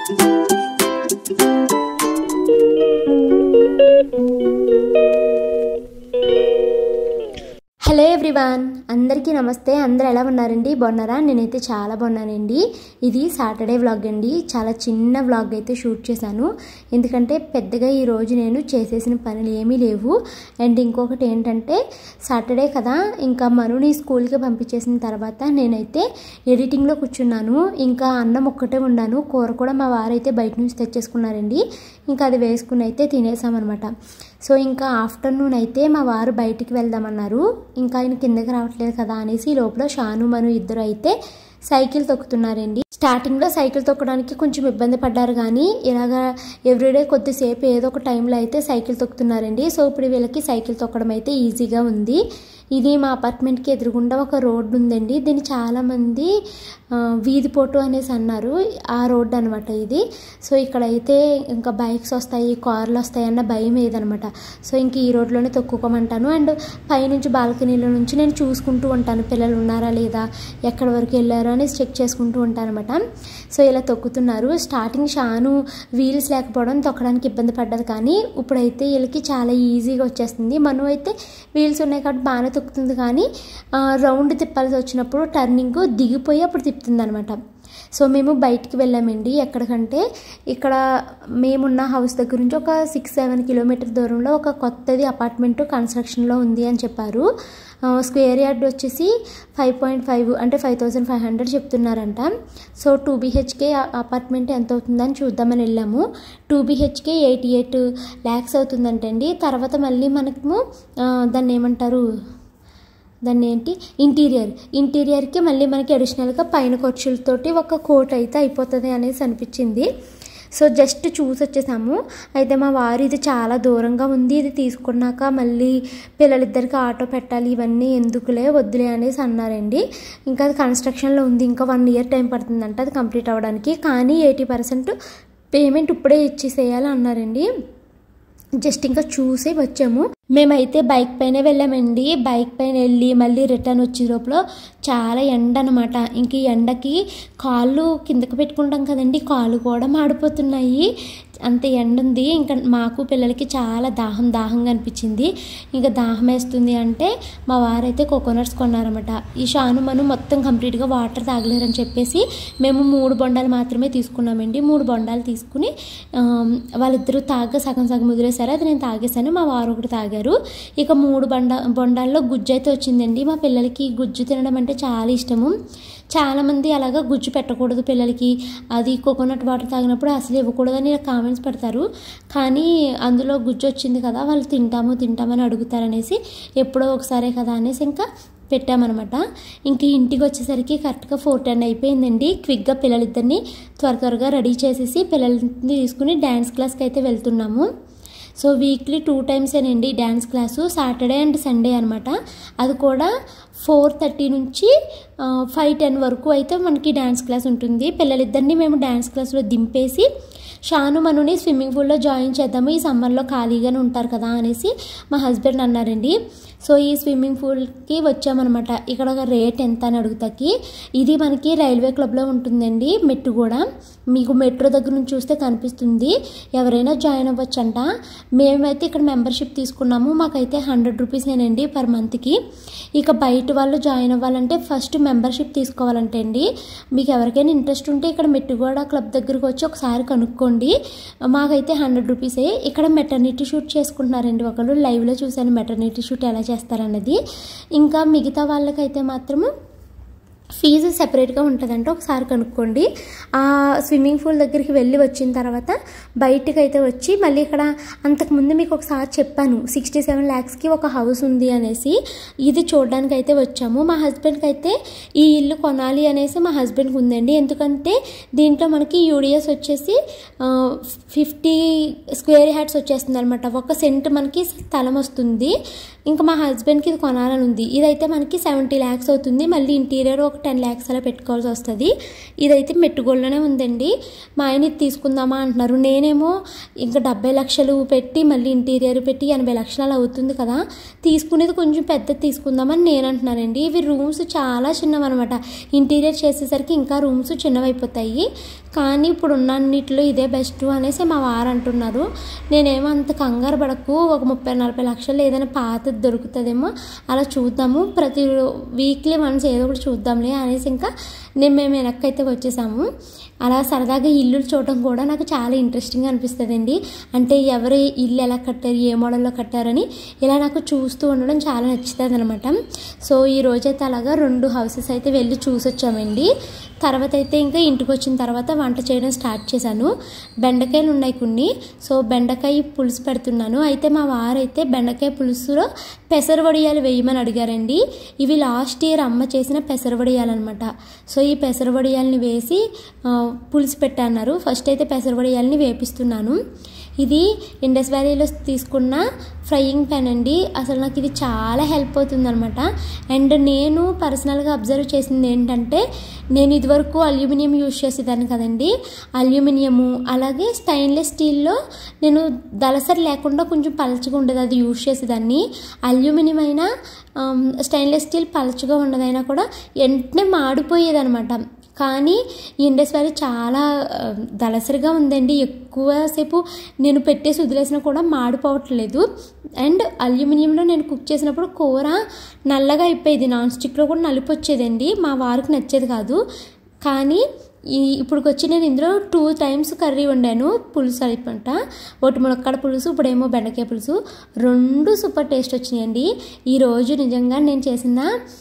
Hello everyone, అందరికీ నమస్తే. అందరూ ఎలా ఉన్నారండి? బాగున్నారా? నేనైతే చాలా బాగున్నానండి. ఇది సాటర్డే వ్లాగ్ అండి. చాలా చిన్న వ్లాగ్ అయితే షూట్ చేశాను, ఎందుకంటే పెద్దగా ఈరోజు నేను చేసేసిన పనులు ఏమీ లేవు. అండ్ ఇంకొకటి ఏంటంటే సాటర్డే కదా, ఇంకా మనుని స్కూల్కి పంపించేసిన తర్వాత నేనైతే ఎడిటింగ్లో కూర్చున్నాను. ఇంకా అన్నం ఒక్కటే ఉన్నాను, కూర కూడా మా వారైతే బయట నుంచి తెచ్చేసుకున్నారండి. ఇంకా అది వేసుకుని అయితే తినేసామన్నమాట. సో ఇంకా ఆఫ్టర్నూన్ అయితే మా వారు బయటికి వెళ్దామన్నారు. ఇంకా ఆయన కిందకి రావట్లేదు కదా అనేసి లోపల షాను మను ఇద్దరు అయితే సైకిల్ తొక్కుతున్నారండి. స్టార్టింగ్లో సైకిల్ తొక్కడానికి కొంచెం ఇబ్బంది పడ్డారు, కానీ ఇలాగా ఎవ్రీడే కొద్దిసేపు ఏదో ఒక టైంలో అయితే సైకిల్ తొక్కుతున్నారండి. సో ఇప్పుడు వీళ్ళకి సైకిల్ తొక్కడం అయితే ఈజీగా ఉంది. ఇది మా అపార్ట్మెంట్కి ఎదురుగుండా ఒక రోడ్డు ఉందండి. దీన్ని చాలామంది వీధి పోటు అనేసి అన్నారు. ఆ రోడ్డు అనమాట ఇది. సో ఇక్కడైతే ఇంకా బైక్స్ వస్తాయి, కార్లు వస్తాయి అన్న భయం ఏదనమాట. సో ఇంక ఈ రోడ్లోనే తొక్కుకోమంటాను. అండ్ పైనుంచి బాల్కనీలో నుంచి నేను చూసుకుంటూ ఉంటాను, పిల్లలు ఉన్నారా లేదా, ఎక్కడి వరకు వెళ్ళారు అని చెక్ చేసుకుంటూ ఉంటాను అనమాట. సో ఇలా తొక్కుతున్నారు. స్టార్టింగ్ షాను వీల్స్ లేకపోవడం తొక్కడానికి ఇబ్బంది పడ్డది, కానీ ఇప్పుడైతే వీళ్ళకి చాలా ఈజీగా వచ్చేస్తుంది. మనం అయితే వీల్స్ ఉన్నాయి కాబట్టి బాగానే తొక్కుతుంది, కానీ రౌండ్ తిప్పాల్సి వచ్చినప్పుడు టర్నింగ్ దిగిపోయి అప్పుడు తిప్పుతుంది అనమాట. సో మేము బయటికి వెళ్ళామండి. ఎక్కడికంటే ఇక్కడ మేమున్న హౌస్ దగ్గర నుంచి ఒక 6-7 కిలోమీటర్ దూరంలో ఒక కొత్తది అపార్ట్మెంట్ కన్స్ట్రక్షన్లో ఉంది అని చెప్పారు. స్క్వేర్ యార్డ్ వచ్చేసి 5.5 అంటే 5,500 చెప్తున్నారంట. సో 2 BHK అపార్ట్మెంట్ ఎంత అవుతుందని చూద్దామని వెళ్ళాము. 2 BHK 88 lakhs అవుతుందంటండి. తర్వాత మళ్ళీ మనకు దాన్ని ఏమంటారు, దాన్ని ఏంటి, ఇంటీరియర్కి మళ్ళీ మనకి అడిషనల్గా పైన ఖర్చులతోటి 1 కోటి అయితే అయిపోతుంది అనేసి అనిపించింది. సో జస్ట్ చూసి వచ్చేసాము. అయితే మా వారు ఇది చాలా దూరంగా ఉంది, ఇది తీసుకున్నాక మళ్ళీ పిల్లలిద్దరికి ఆటో పెట్టాలి, ఇవన్నీ ఎందుకులే వద్దులే అనేసి అన్నారండి. ఇంకా అది కన్స్ట్రక్షన్లో ఉంది, ఇంకా 1 year టైం పడుతుందంట అది కంప్లీట్ అవ్వడానికి. కానీ 80% పేమెంట్ ఇప్పుడే ఇచ్చేసేయాలి అన్నారండి. జస్ట్ ఇంకా చూసి వచ్చాము. మేమైతే బైక్ పైనే వెళ్ళామండి. బైక్ పైన వెళ్ళి మళ్ళీ రిటర్న్ వచ్చే లోపల చాలా ఎండ అనమాట. ఇంక ఈ ఎండకి కాళ్ళు కిందకి పెట్టుకుంటాం కదండి, కాళ్ళు కూడా మాడిపోతున్నాయి, అంత ఎండ ఉంది. ఇంకా మాకు పిల్లలకి చాలా దాహంగా అనిపించింది. ఇంకా దాహం వేస్తుంది అంటే మా వారైతే కోకోనట్స్ కొన్నారన్నమాట. ఈ షాను మనం మొత్తం కంప్లీట్గా వాటర్ తాగలేరని చెప్పేసి మేము 3 బొండాలు మాత్రమే తీసుకున్నామండి. 3 బొండాలు తీసుకుని వాళ్ళిద్దరూ సగం వదిలేశారు, అది నేను తాగేశాను, మా వారు ఒకటి తాగారు. ఇక 3 బొండాల్లో గుజ్జు అయితే వచ్చిందండి. మా పిల్లలకి గుజ్జు తినడం అంటే చాలా ఇష్టము. చాలామంది అలాగా గుజ్జు పెట్టకూడదు పిల్లలకి, అది కోకోనట్ వాటర్ తాగినప్పుడు అసలు ఇవ్వకూడదని కామెంట్స్ పెడతారు. కానీ అందులో గుజ్జు వచ్చింది కదా, వాళ్ళు తింటామని అడుగుతారనేసి ఎప్పుడో ఒకసారే కదా అనేసి ఇంకా పెట్టామన్నమాట. ఇంక ఇంటికి వచ్చేసరికి కరెక్ట్గా 4:10 అయిపోయిందండి. క్విక్గా పిల్లలిద్దరిని త్వరగా రెడీ చేసేసి పిల్లల్ని తీసుకుని డ్యాన్స్ క్లాస్కి అయితే వెళ్తున్నాము. So weekly 2 times dance class, Saturday and Sunday అనమాట. అది కూడా 4:30 నుంచి 5:10 వరకు అయితే మనకి డ్యాన్స్ క్లాస్ ఉంటుంది. పిల్లలిద్దరిని మేము డ్యాన్స్ క్లాస్లో దింపేసి షాను మనుని స్విమ్మింగ్ పూల్లో జాయిన్ చేద్దాము, ఈ సమ్మర్లో ఖాళీగానే ఉంటారు కదా అనేసి మా హస్బెండ్ అన్నారండి. సో ఈ స్విమ్మింగ్ పూల్కి వచ్చామన్నమాట. ఇక్కడ రేట్ ఎంత అని అడుగుతాకి, ఇది మనకి రైల్వే క్లబ్లో ఉంటుందండి. మెట్టు కూడా మీకు మెట్రో దగ్గర నుంచి చూస్తే కనిపిస్తుంది. ఎవరైనా జాయిన్ అవ్వచ్చంట. మేమైతే ఇక్కడ మెంబర్షిప్ తీసుకున్నాము, మాకైతే 100 రూపీసేనండి పర్ మంత్కి. ఇక బయట వాళ్ళు జాయిన్ అవ్వాలంటే ఫస్ట్ మెంబర్షిప్ తీసుకోవాలంటే అండి. మీకు ఎవరికైనా ఇంట్రెస్ట్ ఉంటే ఇక్కడ మెట్టుగూడ క్లబ్ దగ్గరకు వచ్చి ఒకసారి కనుక్కోండి. మాకైతే 100 రూపీసే. ఇక్కడ మెటర్నిటీ షూట్ చేసుకుంటున్నారండి ఒకళ్ళు, లైవ్లో చూశాను మెటర్నిటీ షూట్ ఎలా చేస్తారన్నది. ఇంకా మిగతా వాళ్ళకైతే మాత్రము ఫీజు సెపరేట్గా ఉంటుందంటే ఒకసారి కనుక్కోండి. ఆ స్విమ్మింగ్ పూల్ దగ్గరికి వెళ్ళి వచ్చిన తర్వాత బయటికి అయితే వచ్చి మళ్ళీ ఇక్కడ అంతకుముందు మీకు ఒకసారి చెప్పాను 67 lakhsకి ఒక హౌస్ ఉంది అనేసి, ఇది చూడడానికి అయితే వచ్చాము. మా హస్బెండ్కి అయితే ఈ ఇల్లు కొనాలి అనేసి మా హస్బెండ్కి ఉందండి. ఎందుకంటే దీంట్లో మనకి యూడిఎస్ వచ్చేసి 50 square yards వచ్చేస్తుంది అనమాట. 1 సెంట్ మనకి స్థలం వస్తుంది. ఇంకా మా హస్బెండ్కి ఇది కొనాలని ఉంది. ఇదైతే మనకి 70 lakhs అవుతుంది. మళ్ళీ ఇంటీరియర్ ఒక 10 lakhs అలా పెట్టుకోవాల్సి వస్తుంది. ఇదైతే మెట్టుగోల్డ్లోనే ఉందండి. మా ఆయన ఇది తీసుకుందామా అంటున్నారు. నేనేమో ఇంకా 70 లక్షలు పెట్టి మళ్ళీ ఇంటీరియర్ పెట్టి 80 లక్షలు అలా అవుతుంది కదా, తీసుకునేది కొంచెం పెద్దది తీసుకుందామని నేను అంటున్నానండి. ఇవి రూమ్స్ చాలా చిన్నవి అనమాట. ఇంటీరియర్ చేసేసరికి ఇంకా రూమ్స్ చిన్నవైపోతాయి. కానీ ఇప్పుడు ఉన్నన్నిట్లో ఇదే బెస్ట్ అనేసి మా వారు అంటున్నారు. నేనేమో అంత కంగారు పడకు, ఒక 30-40 లక్షలు ఏదైనా పాతది దొరుకుతుందేమో అలా చూద్దాము, ప్రతి వీక్లీ వన్స్ ఏదో ఒకటి చూద్దాంలే అనేసి ఇంకా మేము వెనక్కైతే వచ్చేసాము. అలా సరదాగా ఇల్లు చూడటం కూడా నాకు చాలా ఇంట్రెస్టింగ్గా అనిపిస్తుందండి. అంటే ఎవరు ఇల్లు ఎలా కట్టారు, ఏ మోడల్లో కట్టారని ఇలా నాకు చూస్తూ ఉండడం చాలా నచ్చుతుంది అనమాట. సో ఈ రోజైతే అలాగా 2 houses అయితే వెళ్ళి చూసి వచ్చామండి. తర్వాత అయితే ఇంకా ఇంటికి వచ్చిన తర్వాత వంట చేయడం స్టార్ట్ చేశాను. బెండకాయలు ఉన్నాయి కొన్ని, సో బెండకాయ పులుసు పెడుతున్నాను. అయితే మా వారైతే బెండకాయ పులుసులో పెసర వడియాలు వేయమని అడిగారండి. ఇవి లాస్ట్ ఇయర్ అమ్మ చేసిన పెసర వడియాలు అనమాట. సో ఈ పెసర వడియాలని వేసి పులుసు పెట్టన్నారు. ఫస్ట్ అయితే పెసర వడియాలని వేపిస్తున్నాను. ఇది ఇండస్ వ్యాలీలో తీసుకున్న ఫ్రైయింగ్ ప్యాన్ అండి. అసలు నాకు ఇది చాలా హెల్ప్ అవుతుంది అనమాట. అండ్ నేను పర్సనల్గా అబ్జర్వ్ చేసింది ఏంటంటే, నేను ఇదివరకు అల్యూమినియం యూజ్ చేసేదాన్ని కదండి. అల్యూమినియము అలాగే స్టెయిన్లెస్ స్టీల్లో నేను దళసరి లేకుండా కొంచెం పలచగా ఉండేది, అది యూజ్ చేసేదాన్ని. అల్యూమినియం అయినా స్టెయిన్లెస్ స్టీల్ పలచగా ఉండదైనా కూడా వెంటనే మాడిపోయేది అనమాట. కానీ ఇండస్ వ్యాలీ చాలా దళసరిగా ఉందండి. ఎక్కువసేపు నేను పెట్టేసి వదిలేసినా కూడా మాడిపోవట్లేదు. అండ్ అల్యూమినియంలో నేను కుక్ చేసినప్పుడు కూర నల్లగా అయిపోయేది, నాన్ స్టిక్లో కూడా నలుపు వచ్చేదండి. మా వారికి నచ్చేది కాదు. కానీ ఇప్పుడుకొచ్చి నేను ఇందులో 2 times కర్రీ వండాను, పులుసు అనమాట. ఒకటి ములక్కాడ పులుసు, ఇప్పుడేమో బెండకాయ పులుసు. 2 సూపర్ టేస్ట్ వచ్చినాయండి. ఈరోజు నిజంగా నేను చేసిన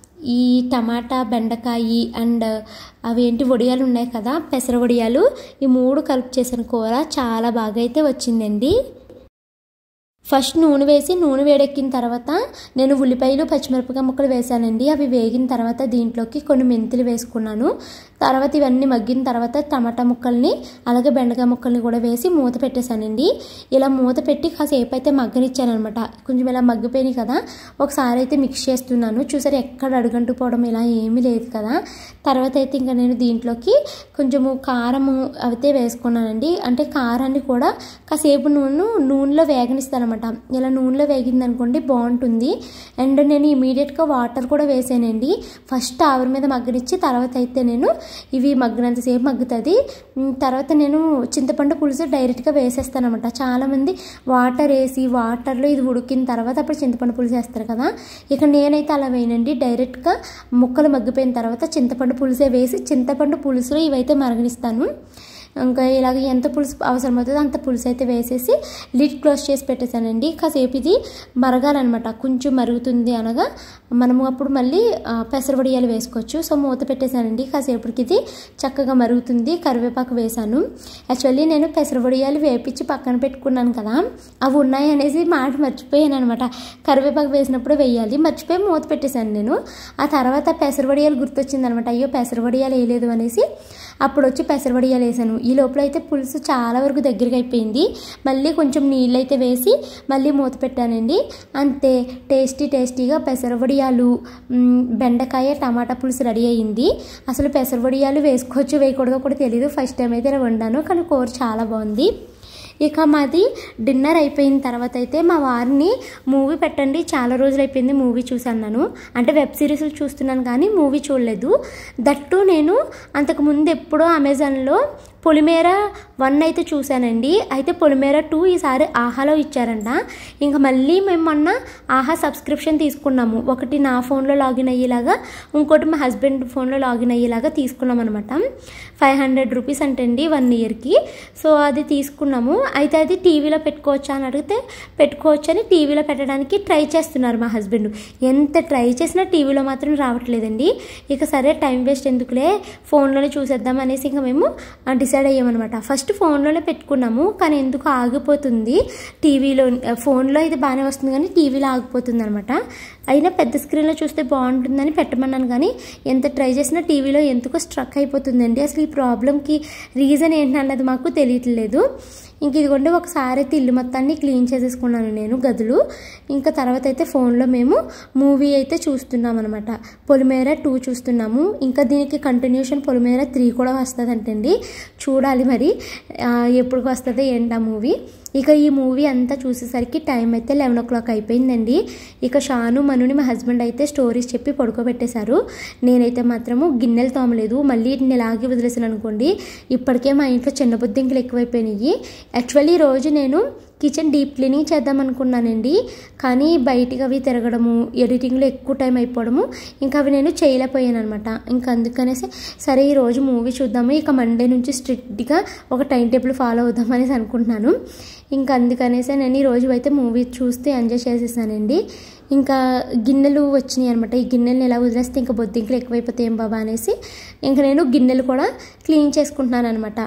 ఈ టమాటా, బెండకాయ అండ్ అవేంటి వడియాలు ఉన్నాయి కదా, పెసర వడియాలు, ఈ 3 కలిపి చేసిన కూర చాలా బాగా అయితే వచ్చిందండి. ఫస్ట్ నూనె వేసి, నూనె వేడెక్కిన తర్వాత నేను ఉల్లిపాయలు, పచ్చిమిరపకాయ ముక్కలు వేసానండి. అవి వేగిన తర్వాత దీంట్లోకి కొన్ని మెంతులు వేసుకున్నాను. తర్వాత ఇవన్నీ మగ్గిన తర్వాత టమాటా ముక్కల్ని అలాగే బెండకాయ ముక్కల్ని కూడా వేసి మూత పెట్టేశానండి. ఇలా మూత పెట్టి కాసేపు అయితే మగ్గనిచ్చాను అనమాట. కొంచెం ఇలా మగ్గిపోయినాయి కదా, ఒకసారి అయితే మిక్స్ చేస్తున్నాను. చూసారు ఎక్కడ అడుగంటు పోవడం ఇలా ఏమీ లేదు కదా. తర్వాత అయితే ఇంకా నేను దీంట్లోకి కొంచెము కారము అయితే వేసుకున్నానండి. అంటే కారాన్ని కూడా కాసేపు నూనెలో వేగనిస్తాను అనమాట. ఇలా నూనెలో వేగింది అనుకోండి బాగుంటుంది. అండ్ నేను ఇమీడియట్గా వాటర్ కూడా వేసానండి. ఫస్ట్ ఆవిరి మీద మగ్గనిచ్చి తర్వాత అయితే నేను ఇవి మగ్గినంతసేపు మగ్గుతుంది. తర్వాత నేను చింతపండు పులుసు డైరెక్ట్గా వేసేస్తాను అనమాట. చాలామంది వాటర్ వేసి వాటర్లో ఇది ఉడికిన తర్వాత అప్పుడు చింతపండు పులుసు వేస్తారు కదా. ఇక నేనైతే అలా వేయనండి. డైరెక్ట్గా ముక్కలు మగ్గిపోయిన తర్వాత చింతపండు పులుసే వేసి చింతపండు పులుసులో ఇవైతే మరగనిస్తాను. ఇంకా ఇలాగ ఎంత పులుసు అవసరమవుతుందో అంత పులుసు అయితే వేసేసి లిడ్ క్లోజ్ చేసి పెట్టేశానండి. కాసేపు ఇది మరగాలన్నమాట. కొంచెం మరుగుతుంది అనగా మనము అప్పుడు మళ్ళీ పెసర వడియాలు వేసుకోవచ్చు. సో మూత పెట్టేశానండి. కాసేపటికి ఇది చక్కగా మరుగుతుంది. కరివేపాకు వేసాను. యాక్చువల్లీ నేను పెసర వడియాలు వేపించి పక్కన పెట్టుకున్నాను కదా, అవి ఉన్నాయి అనేసి మాట మర్చిపోయాను అనమాట. కరివేపాకు వేసినప్పుడు వేయాలి, మర్చిపోయి మూత పెట్టేశాను నేను. ఆ తర్వాత పెసర వడియాలు గుర్తొచ్చింది అనమాట. అయ్యో పెసర వడియాలు వేయలేదు అనేసి అప్పుడు వచ్చి పెసర వడియాలు వేసాను. ఈ లోపల అయితే పులుసు చాలా వరకు దగ్గరగా అయిపోయింది. మళ్ళీ కొంచెం నీళ్ళు అయితే వేసి మళ్ళీ మూత పెట్టానండి. అంతే, టేస్టీగా పెసర వడియాలు, బెండకాయ, టమాటా పులుసు రెడీ అయ్యింది. అసలు పెసర వడియాలు వేసుకోవచ్చు వేయకూడదో కూడా తెలియదు. ఫస్ట్ టైం అయితే వండాను, కానీ కూర చాలా బాగుంది. ఇక మాది డిన్నర్ అయిపోయిన తర్వాత అయితే మా వారిని మూవీ పెట్టండి, చాలా రోజులు అయిపోయింది మూవీ చూసాను. అంటే వెబ్ సిరీస్లు చూస్తున్నాను కానీ మూవీ చూడలేదు. దట్టు నేను అంతకుముందు ఎప్పుడో అమెజాన్లో పొలిమేర 1 అయితే చూశానండి. అయితే పొలిమేర 2 ఈసారి ఆహాలో ఇచ్చారంట. ఇంకా మళ్ళీ మేము మొన్న ఆహా సబ్స్క్రిప్షన్ తీసుకున్నాము. ఒకటి నా ఫోన్లో లాగిన్ అయ్యేలాగా, ఇంకోటి మా హస్బెండ్ ఫోన్లో లాగిన్ అయ్యేలాగా తీసుకున్నాం అనమాట. 500 రూపీస్ అంటండి 1 ఇయర్కి. సో అది తీసుకున్నాము. అయితే అది టీవీలో పెట్టుకోవచ్చా అని అడిగితే పెట్టుకోవచ్చు అని టీవీలో పెట్టడానికి ట్రై చేస్తున్నారు మా హస్బెండ్. ఎంత ట్రై చేసినా టీవీలో మాత్రం రావట్లేదండి. ఇక సరే టైం వేస్ట్ ఎందుకులే, ఫోన్లోనే చూసేద్దాం అనేసి ఇంకా మేము డిసైడ్ అయ్యామన్నమాట. ఫస్ట్ ఫోన్లోనే పెట్టుకున్నాము, కానీ ఎందుకు ఆగిపోతుంది టీవీలో. ఫోన్లో ఇది బాగానే వస్తుంది కానీ టీవీలో ఆగిపోతుంది అనమాట. అయినా పెద్ద స్క్రీన్లో చూస్తే బాగుంటుందని పెట్టమన్నాను, కానీ ఎంత ట్రై చేసినా టీవీలో ఎందుకో స్ట్రక్ అయిపోతుందండి. అసలు ఈ ప్రాబ్లంకి రీజన్ ఏంటన్నది మాకు తెలియట్లేదు. ఇంక ఇదిగోండి ఒకసారి అయితే ఇల్లు మొత్తాన్ని క్లీన్ చేసేసుకున్నాను నేను గదులు. ఇంకా తర్వాత అయితే ఫోన్లో మేము మూవీ అయితే చూస్తున్నాం అనమాట. పొలిమేర 2 చూస్తున్నాము. ఇంకా దీనికి కంటిన్యూషన్ పొలిమేర 3 కూడా వస్తుందంటండి. చూడాలి మరి ఎప్పుడు వస్తుందో ఏంటి ఆ మూవీ. ఇక ఈ మూవీ అంతా చూసేసరికి టైం అయితే 11 o'clock అయిపోయిందండి. ఇక షాను మనుని మా హస్బెండ్ అయితే స్టోరీస్ చెప్పి పడుకోబెట్టేశారు. నేనైతే మాత్రము గిన్నెలు తోమలేదు. మళ్ళీ ఇలాగే వదిలేసాను అనుకోండి. ఇప్పటికే మా ఇంట్లో చిన్న బొద్దింకలు ఎక్కువైపోయినాయి. యాక్చువల్లీ ఈరోజు నేను కిచెన్ డీప్ క్లీనింగ్ చేద్దాం అనుకున్నానండి. కానీ బయటికి అవి తిరగడము, ఎడిటింగ్లో ఎక్కువ టైం అయిపోవడము, ఇంకా అవి నేను చేయలేకపోయాను అనమాట. ఇంకా అందుకనేసి సరే ఈరోజు మూవీ చూద్దాము, ఇక మండే నుంచి స్ట్రిక్ట్గా ఒక టైం టేబుల్ ఫాలో అవుదాం అనేసి అనుకుంటున్నాను. ఇంకా అందుకనేసి నేను ఈరోజు అయితే మూవీ చూస్తూ ఎంజాయ్ చేసేసానండి. ఇంకా గిన్నెలు వచ్చినాయి అనమాట. ఈ గిన్నెలను ఎలా వదిలేస్తే ఇంకా బొద్దింకలు ఎక్కువైపోతాయి ఏం బాబా అనేసి ఇంకా నేను గిన్నెలు కూడా క్లీన్ చేసుకుంటున్నాను అనమాట.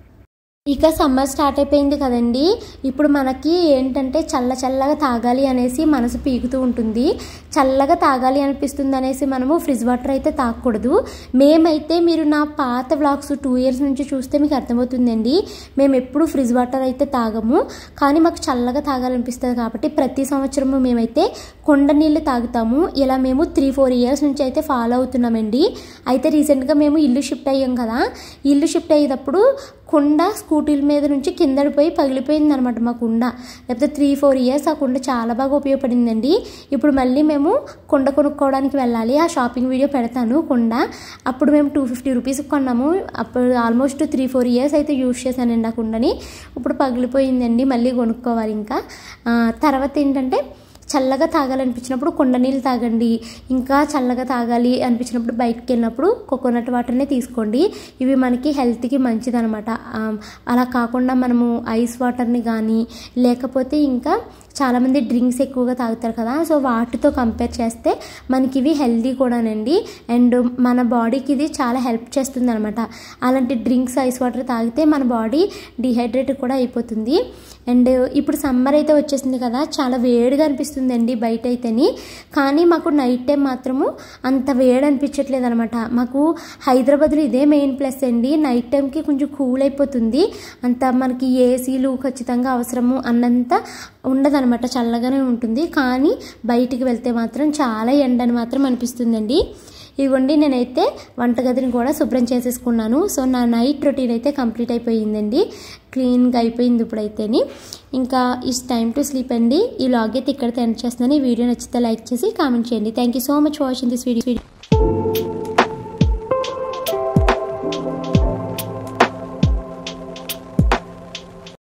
ఇక సమ్మర్ స్టార్ట్ అయిపోయింది కదండి. ఇప్పుడు మనకి ఏంటంటే చల్లగా తాగాలి అనేసి మనసు పీకుతూ ఉంటుంది. చల్లగా తాగాలి అనిపిస్తుంది అనేసి మనము ఫ్రిడ్జ్ వాటర్ అయితే తాగకూడదు. మేమైతే మీరు నా పాత వ్లాగ్స్ 2 years నుంచి చూస్తే మీకు అర్థమవుతుందండి. మేము ఎప్పుడు ఫ్రిడ్జ్ వాటర్ అయితే తాగము. కానీ మాకు చల్లగా తాగాలనిపిస్తుంది కాబట్టి ప్రతి సంవత్సరము మేమైతే కొండ నీళ్ళు తాగుతాము. ఇలా మేము 3-4 years నుంచి అయితే ఫాలో అవుతున్నామండి. అయితే రీసెంట్గా మేము ఇల్లు షిఫ్ట్ అయ్యాం కదా. ఇల్లు షిఫ్ట్ అయ్యేటప్పుడు కుండ స్కూటీల మీద నుంచి కిందడిపోయి పగిలిపోయింది అనమాట మా కుండ. లేకపోతే 3-4 years ఆ కుండ చాలా బాగా ఉపయోగపడిందండి. ఇప్పుడు మళ్ళీ మేము కుండ కొనుక్కోవడానికి వెళ్ళాలి. ఆ షాపింగ్ వీడియో పెడతాను. కుండ అప్పుడు మేము 250 rupees కొన్నాము. అప్పుడు ఆల్మోస్ట్ 3-4 years అయితే యూజ్ చేశానండి ఆ కుండని. ఇప్పుడు పగిలిపోయిందండి, మళ్ళీ కొనుక్కోవాలి. ఇంకా తర్వాత ఏంటంటే చల్లగా తాగాలనిపించినప్పుడు కొండ నీళ్ళు తాగండి. ఇంకా చల్లగా తాగాలి అనిపించినప్పుడు బయటకు వెళ్ళినప్పుడు కోకోనట్ వాటర్నే తీసుకోండి. ఇవి మనకి హెల్త్కి మంచిది అనమాట. అలా కాకుండా మనము ఐస్ వాటర్ని కానీ లేకపోతే ఇంకా చాలామంది డ్రింక్స్ ఎక్కువగా తాగుతారు కదా. సో వాటితో కంపేర్ చేస్తే మనకి ఇవి హెల్దీ కూడానండి. అండ్ మన బాడీకి ఇది చాలా హెల్ప్ చేస్తుంది అనమాట. అలాంటి డ్రింక్స్ ఐస్ వాటర్ తాగితే మన బాడీ డిహైడ్రేట్ కూడా అయిపోతుంది. అండ్ ఇప్పుడు సమ్మర్ అయితే వచ్చేసింది కదా, చాలా వేడిగా అనిపిస్తుందండి బయట అయితేని. కానీ మాకు నైట్ టైం మాత్రము అంత వేడి అనిపించట్లేదు అనమాట. మాకు హైదరాబాద్లో ఇదే మెయిన్ ప్లస్ అండి. నైట్ టైంకి కొంచెం కూల్ అయిపోతుంది. అంత మనకి ఏసీలు ఖచ్చితంగా అవసరము అన్నంత ఉండదనమాట, చల్లగానే ఉంటుంది. కానీ బయటికి వెళ్తే మాత్రం చాలా ఎండని మాత్రం అనిపిస్తుందండి. ఇవ్వండి నేనైతే వంటగదిని కూడా శుభ్రం చేసేసుకున్నాను. సో నా నైట్ రొటీన్ అయితే కంప్లీట్ అయిపోయిందండి. క్లీన్గా అయిపోయింది ఇప్పుడైతేని. ఇంకా ఇట్స్ టైమ్ టు స్లీప్ అండి. ఈ వ్లాగ్ అయితే ఇక్కడ ఎండ్ చేస్తున్నాను. ఈ వీడియో నచ్చితే లైక్ చేసి కామెంట్ చేయండి. Thank you so much for watching this video.